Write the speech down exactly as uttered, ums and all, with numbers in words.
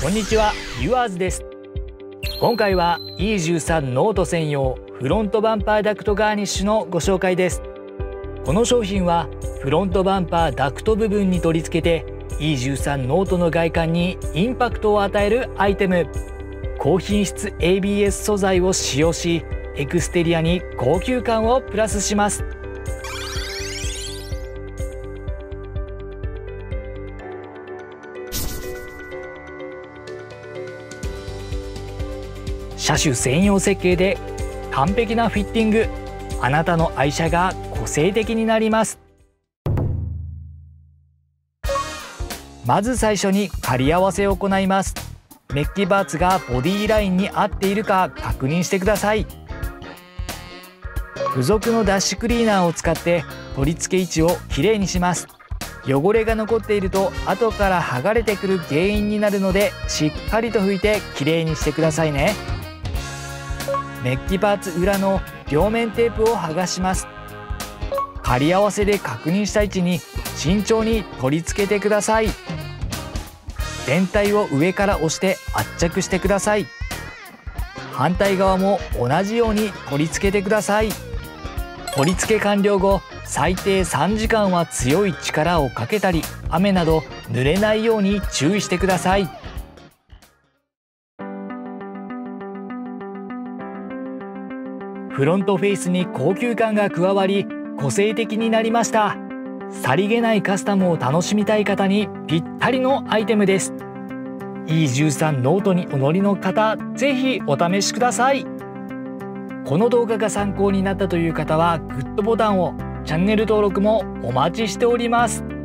こんにちは、ユアーズです。今回は イーじゅうさん ノート専用フロントバンパーダクトガーニッシュのご紹介です。この商品はフロントバンパーダクト部分に取り付けて イーじゅうさん ノートの外観にインパクトを与えるアイテム。高品質 エービーエス 素材を使用し、エクステリアに高級感をプラスします。車種専用設計で完璧なフィッティング。あなたの愛車が個性的になります。まず最初に仮合わせを行います。メッキパーツがボディラインに合っているか確認してください。付属のダッシュクリーナーを使って取り付け位置をきれいにします。汚れが残っていると後から剥がれてくる原因になるので、しっかりと拭いてきれいにしてくださいね。メッキパーツ裏の両面テープを剥がします。仮合わせで確認した位置に慎重に取り付けてください。全体を上から押して圧着してください。反対側も同じように取り付けてください。取り付け完了後、最低さんじかんは強い力をかけたり、雨など濡れないように注意してください。フロントフェイスに高級感が加わり、個性的になりました。さりげないカスタムを楽しみたい方にぴったりのアイテムです。イーじゅうさん ノートにお乗りの方、ぜひお試しください。この動画が参考になったという方はグッドボタンを、チャンネル登録もお待ちしております。